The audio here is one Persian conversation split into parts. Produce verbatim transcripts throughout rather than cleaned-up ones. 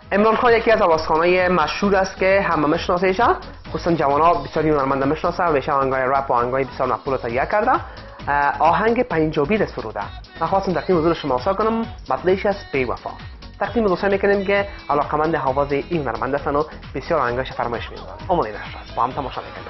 عمران خان یکی از آوازخوانای مشهور است که همه میشناسیش، خصوصا جوان‌ها بسیاری هنرمندا میشناسن و ایشان آهنگای رپ و آهنگای بسیار مقبول تهیه کرده. آهنگ پنجابی را سروده. من خواستم تقدیم حضور شما کنم مطلعش از بی‌وفا. تقدیم دوستان میکنیم که علاقمند آواز این هنرمند هستند و بسیار آهنگاش فرمایش می‌کنند. امید نشرست با هم تماشا می‌کنیم.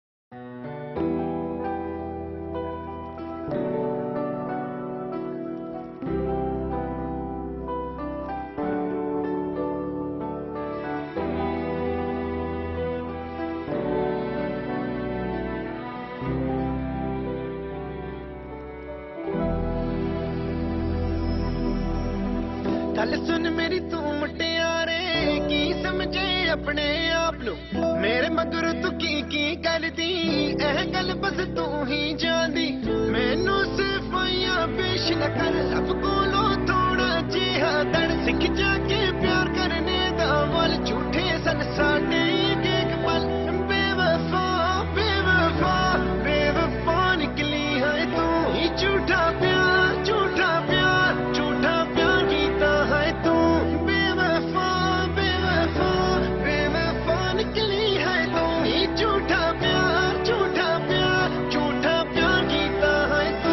गल सुन मेरी तू मुटियारे की समझे अपने आप नु मेरे मगर तू की की कर दी एह गल बस तू ही जानी मैनू सिफाइयां पेश न कर अब कोलो थोड़ा जिहा दर सिख जाके प्यार करने दा वाल झूठे सन साडे एक पल बेवफा बेवफा बेवफा निकली है तू ही झूठा प्यार झूठा प्यार झूठा प्यार कीता है तू बेवफा बेवफा बेवफा निकली है तू ही झूठा प्यार झूठा प्यार झूठा प्यार कीता है तू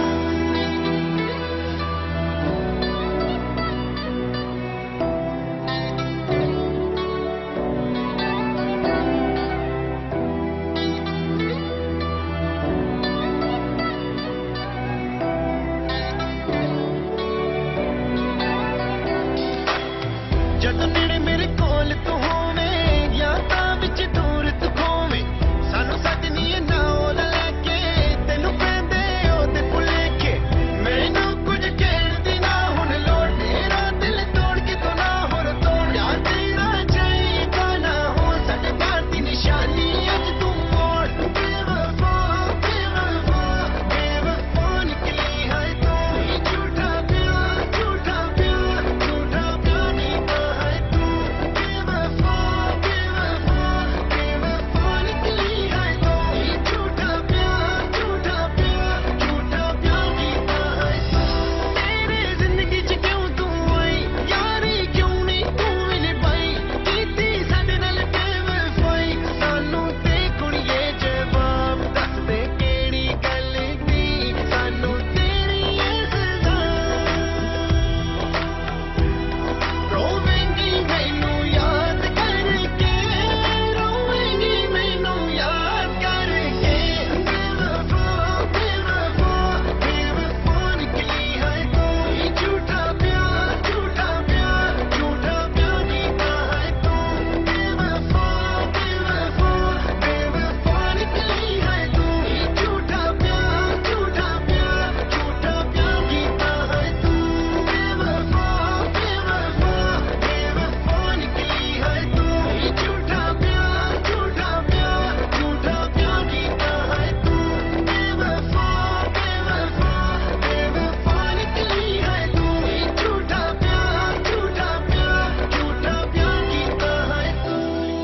ਜਦੋਂ ਨੇੜੇ ਮੇਰੇ ਕੋਲ ਤੂੰ ਹੋਵੇਂ ਜਾਂ ਤਾਂ ਵਿੱਚ ਦੂਰ ਤੂੰ ਖੋਵੇਂ ਸਾਨੂੰ ਸੱਜਣੀਏ ਨਾ ਉਹ ਲੈ ਕੇ ਤੈਨੂੰ ਪੈਂਦੇ ਉਹਦੇ ਭੁਲੇਖੇ ਮੈਨੂੰ ਕੁਝ ਕਹਿਣ ਦੀ ਨਾ ਹੁਣ ਲੋੜ ਮੇਰਾ ਦਿਲ ਤੋੜ ਕੇ ਤੂੰ ਨਾ ਹੋਰ ਤੋੜ ਯਾਰ ਤੇਰਾ ਚਾਹੀਦਾ ਨਾ ਹੋ ਸਾਡੇ ਪਿਆਰ ਦੀ ਨਿਸ਼ਾਨੀ ਅੱਜ ਤੂੰ ਮੋੜ ਬੇਵਫਾ ਬੇਵਫਾ ਬੇਵਫਾ ਨਿਕਲੀ ਹੈ ਤੂੰ ਹੀ ਝੂਠਾ ਪਿਆਰ ਝੂਠਾ ਪਿਆਰ ਝੂਠਾ ਪਿਆਰ ਨੀਤਾ ਹੈ ਤੂੰ ਬੇਵਫਾ ਬੇਵਫਾ ਬੇਵਫਾ ਨਿਕਲੀ ਹੈ ਤੂੰ ਹੀ ਝੂਠਾ ਪਿਆਰ ਝੂਠਾ ਪਿਆਰ ਝੂਠਾ ਪਿਆਰ ਨੀਤਾ ਹੈ ਤੇਰੇ ਜ਼ਿੰਦਗੀ ਚ ਕਿਉਂ ਤੂੰ ਆਈ ਯਾਰੀ ਕਿਉਂ ਨਹੀਂ ਤੂੰ ਵੀ ਨਿਭਾਈ ਕੀਤੀ ਸਾਡੇ ਨਾਲ ਬੇਵਫਾਈ ਸਾਨੂੰ ਤੇ ਕੁੜੀਏ ਜਵਾਬ ਦੱਸ ਦੇ ਕਿਹੜੀ ਗੱਲ ਦੀ ਸਾਨੂੰ ਤੇਰੀ ਇਹ ਸਜ਼ਾ ਰੋਵੇਂਗੀ ਮੈਨੂੰ ਯਾਦ ਕਰਕੇ ਰੋਵੇਂਗੀ ਮੈਨੂੰ ਯਾਦ ਕਰਕੇ ਬੇਵਫਾ ਬੇਵਫਾ ਬੇਵਫਾ ਨਿਕਲੀ ਹੈ ਤੂੰ ਹੀ ਝੂਠਾ ਪਿਆਰ ਝੂਠਾ ਪਿਆਰ ਝੂਠਾ ਪਿਆਰ ਕੀਤਾ ਹੈ ਤੂੰ ਬੇਵਫਾ ਬੇਵਫਾ ਬੇਵਫਾ ਨਿਕਲੀ ਹੈ ਤੂੰ ਹੀ ਝੂਠਾ ਪਿਆਰ ਝੂਠਾ ਪਿਆਰ ਝੂਠਾ ਪਿਆਰ ਕੀਤਾ ਹੈ ਤੂੰ ਬੇਵਫਾ ਬੇਵਫਾ ਬੇਵਫਾ ਨਿਕਲੀ ਹੈ ਤੂੰ ਹੀ ਝੂਠਾ ਪਿਆਰ ਝੂਠਾ ਪਿਆਰ ਝੂਠਾ ਪਿਆਰ ਕੀਤਾ ਹੈ ਤੂੰ ਬੇਵਫਾ ਬੇਵਫਾ ਬੇਵਫਾ ਨਿਕਲੀ ਹੈ ਤੂੰ ਹੀ ਝੂਠਾ ਪਿਆਰ ਝੂਠਾ ਪਿਆਰ ਝੂਠਾ ਪਿਆਰ ਕੀਤਾ ਹੈ ਤੂੰ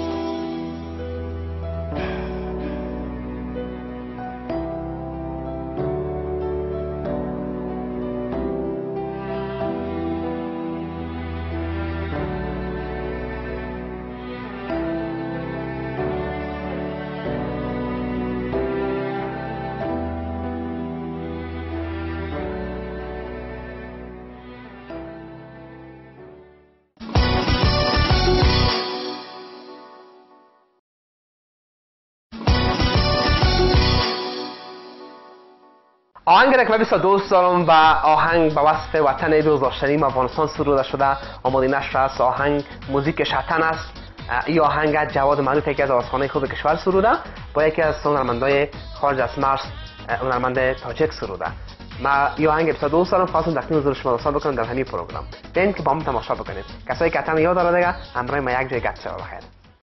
آهنگ را که بسیار دوست دارم و آهنگ به وصف وطن دوست داشتنیم افغانستان سروده شده. آماده نشر است. آهنگ موزیک شطن است. این آهنگ از جواد معروف یکی از آوازخوانای خوب کشور سروده با یکی از هنرمندای خارج از مرز هنرمند تاجیک سروده. من این آهنگ بسیار دوست دارم. خواستم تقدیم حضور شما دوستان بکنم در همین پروگرام. بیاین که با هم تماشا بکنید. کسایی که حتما یاد داره دیگه همراه ما یک جای گپ شود بخیر.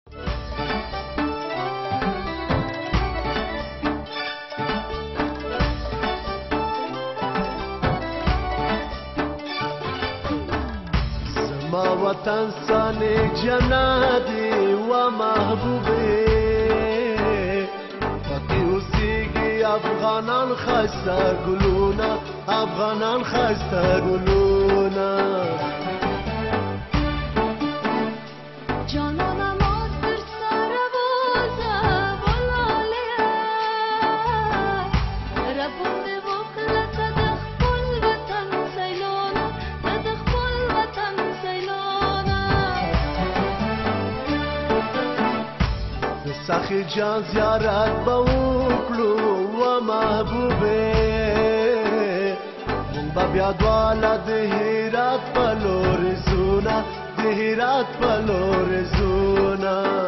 ما وطن سانه جنادی و محبوبه فقی حسیگی افغانان خسته گلونا افغانان خسته گلونا سخی جان زیارت به وکړو و محبوبه مونږ به بیا دواړه د هرات په لور ځو د هرات په لور ځو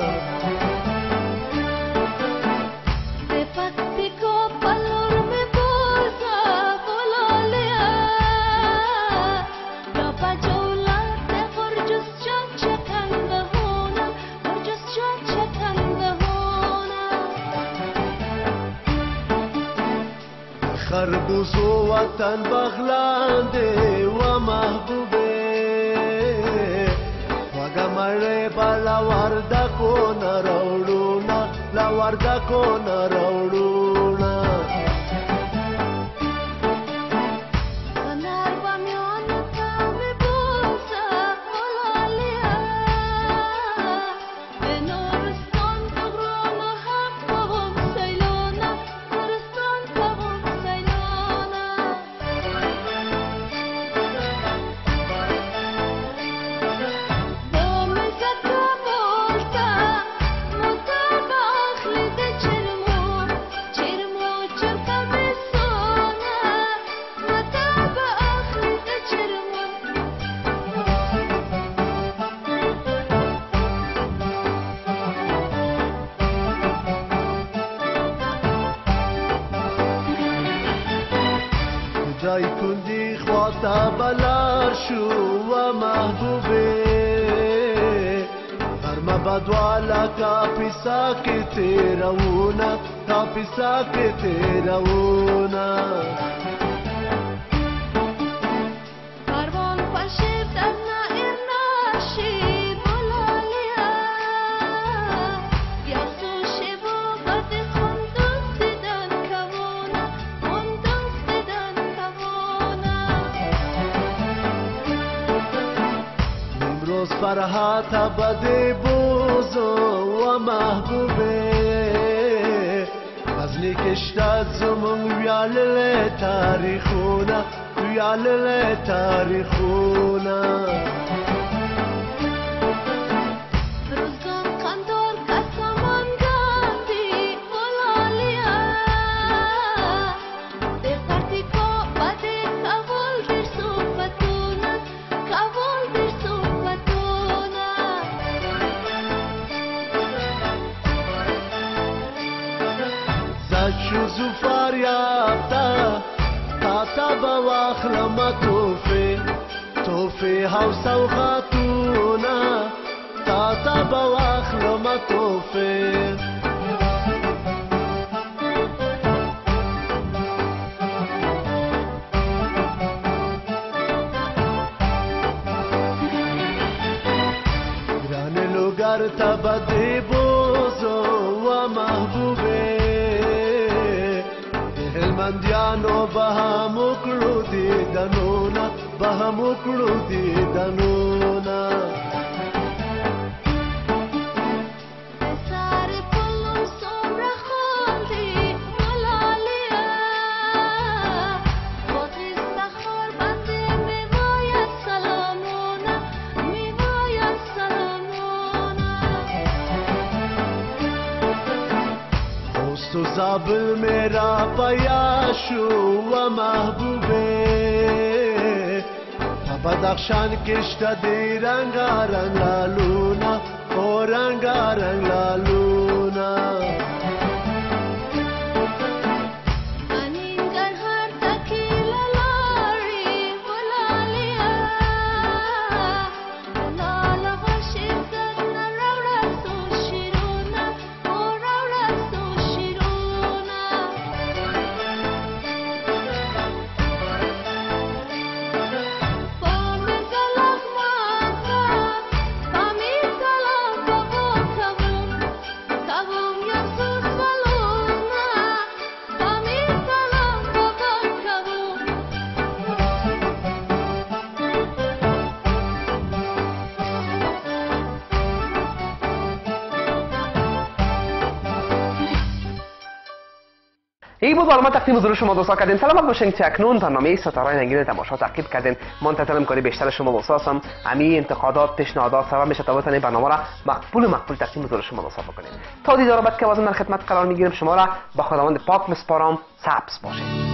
خربوزو وطن بغلانده و محبوبه وگا مره با لوردکو نروڑونا لوردکو نروڑونا جای کندی خواتا بلار شو و محبوبه غرمه بدوالا کافی ساکتی رونا کافی ساکتی رونا فرحات بده بوزو و محبوبه غزنی کشتاد زمون ویالل تاریخونا ویالل تاریخونا شوزو فاریابتا تاتا بواخلم توفی توفی حوصا و خاتونا تاتا بواخلم توفی گران لوگر تا بدی بوزو و محبوبه هلمندیانو به هم وکړو دیدنونه به هم وکړو دیدنونه تو زابل میرا پیاشو و محبوبه تا بدخشان کشتا دی رنگا رنگ لالونا او رنگا رنگ لالونا Kavum ya این بود برنامه تقدیم حضور شما دوستا کردین. سلامت باشین که اکنون برنامه ستاره رنگین تماشا تعقیب کردین. منتظرم که بیشتر شما دوستا هستم. امی انتقادات پیشنهادات سبب میشه تا بتونین برنامه را مقبول و مقبول تقدیم حضور شما دوستا بکنین. تا دیدار بعد که واسه من خدمت قرار میگیرم شما را به خداوند پاک مسپارم. سبز باشین.